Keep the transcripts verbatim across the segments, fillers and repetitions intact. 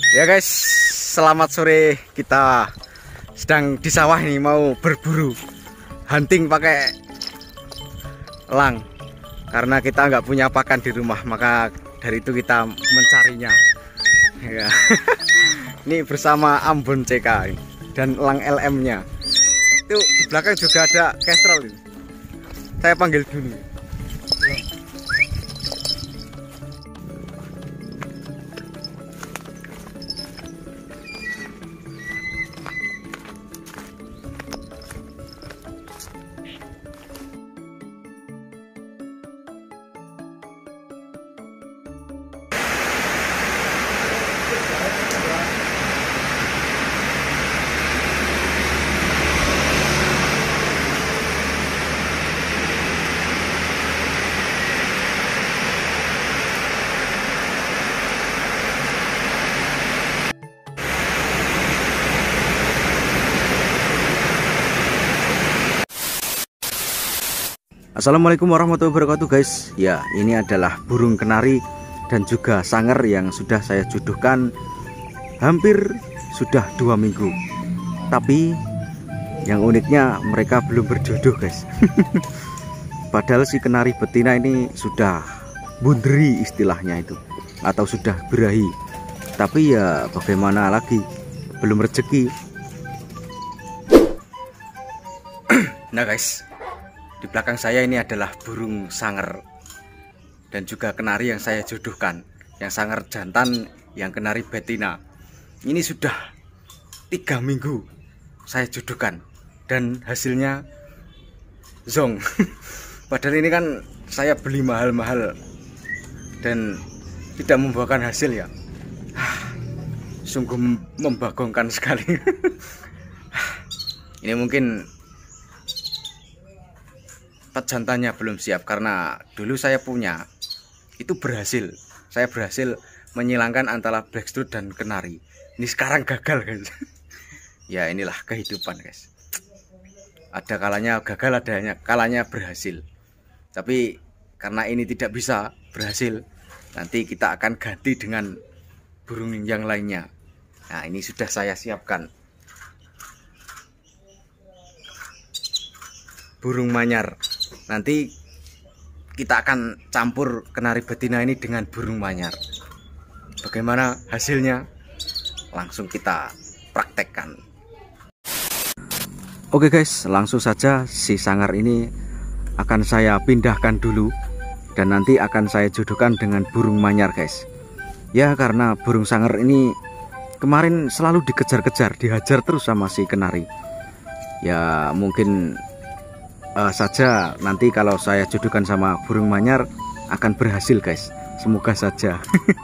Ya guys, selamat sore. Kita sedang di sawah nih, mau berburu hunting pakai elang. Karena kita nggak punya pakan di rumah, maka dari itu kita mencarinya. Ya. Ini bersama Ambon C K dan elang L M-nya. Itu di belakang juga ada kestrel. Saya panggil dulu. Assalamualaikum warahmatullahi wabarakatuh guys. Ya, ini adalah burung kenari dan juga sanger yang sudah saya jodohkan hampir sudah dua minggu. Tapi yang uniknya mereka belum berjodoh guys. Padahal si kenari betina ini sudah bunderi istilahnya itu, atau sudah birahi. Tapi ya bagaimana lagi, belum rezeki. Nah guys, di belakang saya ini adalah burung sanger dan juga kenari yang saya jodohkan. Yang sanger jantan, yang kenari betina. Ini sudah tiga minggu saya jodohkan dan hasilnya zong. Padahal ini kan saya beli mahal-mahal dan tidak membuahkan hasil ya. Sungguh membagongkan sekali. Ini mungkin jantannya belum siap, karena dulu saya punya itu berhasil, saya berhasil menyilangkan antara blackstrut dan kenari. Ini sekarang gagal guys. Ya inilah kehidupan guys, ada kalanya gagal, adanya kalanya berhasil. Tapi karena ini tidak bisa berhasil, nanti kita akan ganti dengan burung yang lainnya. Nah ini sudah saya siapkan burung manyar. Nanti kita akan campur kenari betina ini dengan burung manyar. Bagaimana hasilnya? Langsung kita praktekkan. Oke guys, langsung saja si sangar ini akan saya pindahkan dulu dan nanti akan saya jodohkan dengan burung manyar guys. Ya karena burung sangar ini kemarin selalu dikejar-kejar, dihajar terus sama si kenari. Ya mungkin Uh, saja nanti kalau saya jodohkan sama burung manyar akan berhasil guys, semoga saja.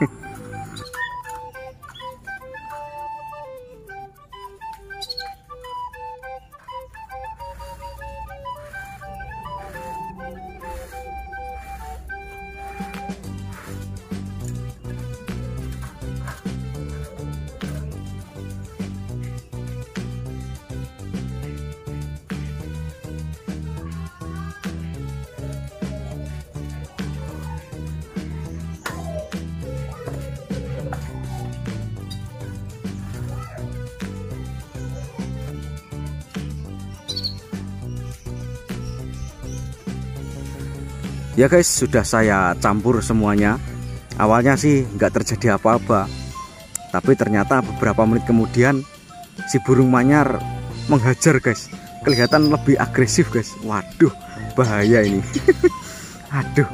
Ya guys, sudah saya campur semuanya. Awalnya sih nggak terjadi apa-apa, tapi ternyata beberapa menit kemudian si burung manyar menghajar guys. Kelihatan lebih agresif guys. Waduh, bahaya ini. Aduh.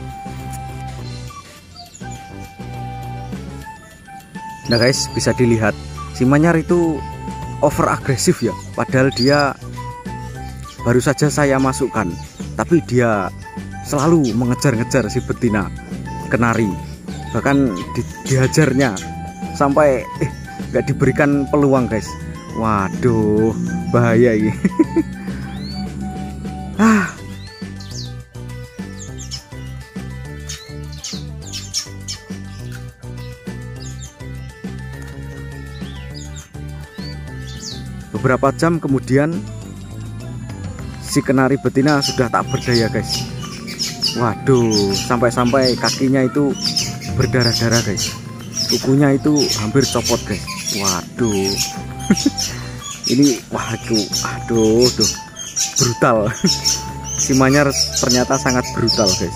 Nah guys, bisa dilihat si manyar itu over agresif ya. Padahal dia baru saja saya masukkan, tapi dia selalu mengejar-ngejar si betina kenari. Bahkan di, dihajarnya sampai eh nggak diberikan peluang guys. Waduh, bahaya ini. Ah. Beberapa jam kemudian si kenari betina sudah tak berdaya guys. Waduh, sampai-sampai kakinya itu berdarah-darah guys. kukunya itu hampir copot guys. Waduh. Ini waduh, aduh, tuh brutal. Si manyar ternyata sangat brutal guys.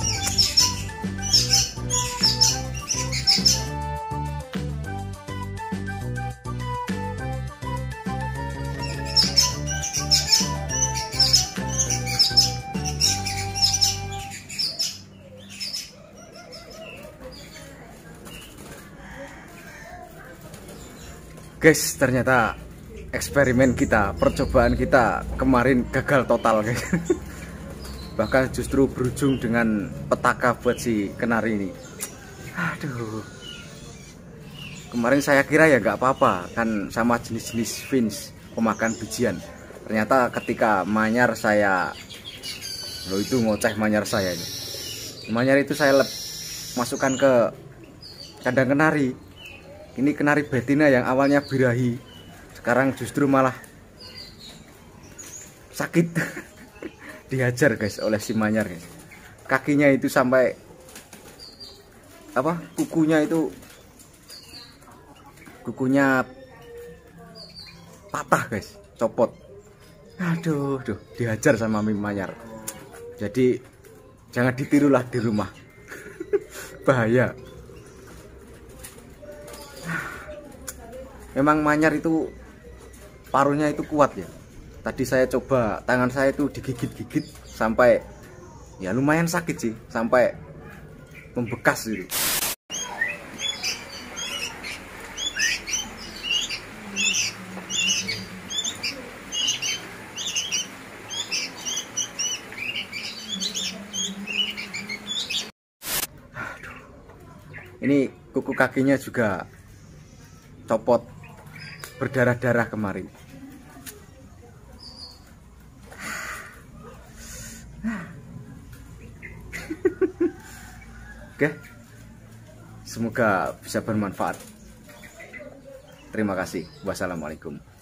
Guys, ternyata eksperimen kita, percobaan kita kemarin gagal total guys. Bahkan justru berujung dengan petaka buat si kenari ini. Aduh. Kemarin saya kira ya nggak apa-apa, kan sama jenis-jenis fins pemakan bijian. Ternyata ketika manyar saya, loh itu ngoceh manyar saya ini. Manyar itu saya lep, masukkan ke kandang kenari. Ini kenari betina yang awalnya birahi, sekarang justru malah sakit. Dihajar guys oleh si manyar guys. Kakinya itu sampai apa? Kukunya itu kukunya patah guys, copot. Aduh, aduh, dihajar sama mi manyar. Jadi jangan ditirulah di rumah. Bahaya. Memang manyar itu paruhnya itu kuat ya. Tadi saya coba, tangan saya itu digigit-gigit sampai ya lumayan sakit sih, sampai membekas gitu. Aduh. Ini kuku kakinya juga copot, berdarah-darah kemarin. Oke, semoga bisa bermanfaat. Terima kasih. Wassalamualaikum.